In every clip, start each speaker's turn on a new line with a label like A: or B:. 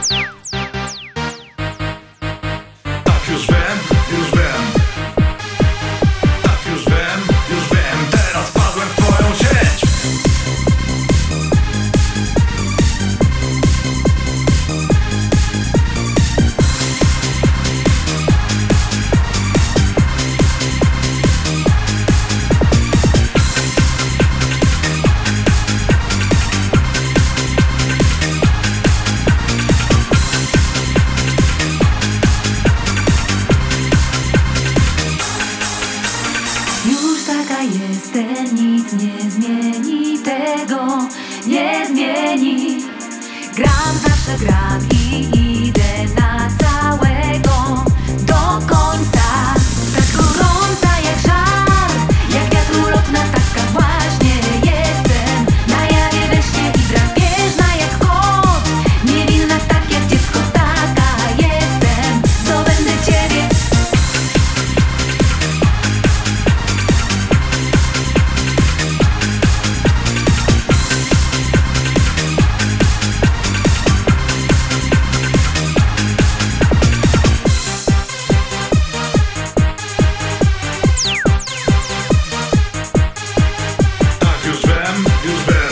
A: Tak już wiem, już wiem. Tak już wiem, już wiem. Teraz padłem w twoją sieć.
B: Już taka jestem, nic nie zmieni tego, nie zmieni. Gram, zawsze gram i idę na całego do końca. Tak gorąca jak żar, jak wiatr ulotna, taka właśnie jestem. Na jawie we śnie i drapieżna jak kot, niewinna tak jak dziecko, taka jestem. Zdobędę ciebie.
A: Tak już wiem, już wiem.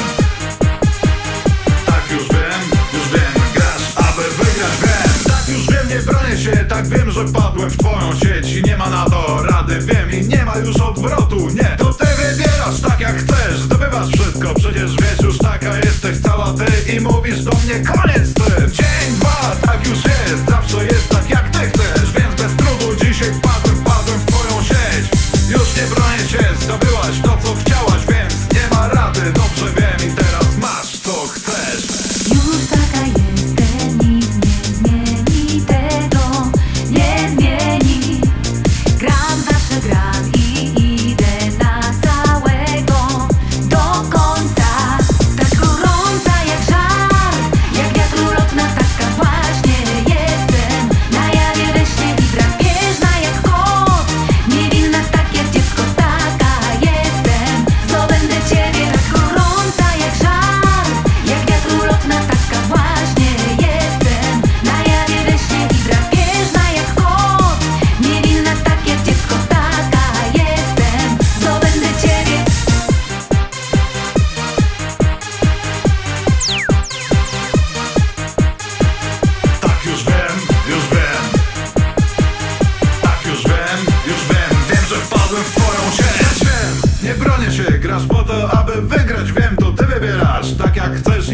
A: Tak już wiem, już wiem. Grasz, aby wygrać, wiem. Tak już wiem, nie bronię się. Tak wiem, że padłem w twoją sieć i nie ma na to rady, wiem. I nie ma już odwrotu, nie. To ty wybierasz tak jak chcesz. Zdobywasz wszystko, przecież wiesz, już taka jesteś cała ty. I mówisz do mnie koniec z tym. Dzień, dwa, tak już jest. Zawsze jest tak jak ty chcesz. Więc bez trudu dzisiaj padłem w twoją sieć. Już nie bronię się, zdobyłaś to co chciałaś, więc nie ma rady, dobrze wiem. I teraz masz co chcesz.
B: Już taka jestem, nic nie zmieni tego, nie zmieni. Gram, zawsze gram i idę na całego do końca. Tak gorąca jak żar, jak wiatr ulotna, taka właśnie jestem. Na jawie we śnie i drapieżna jak kot, niewinna tak jak dziecko, taka jestem. Zdobędę ciebie. Tak gorąca jak żar, jak wiatr ulotna, taka właśnie jestem. Na jawie we śnie i drapieżna jak kot, niewinna tak jak dziecko, taka jestem. Zdobędę ciebie.
A: Tak już wiem, już wiem. Tak już wiem, już wiem. Wiem, że wpadłem w twoją sieć. Wiem, nie bronię się, grasz po to, aby wygrać, wiem, to ty wybierasz. Tak jak chcesz,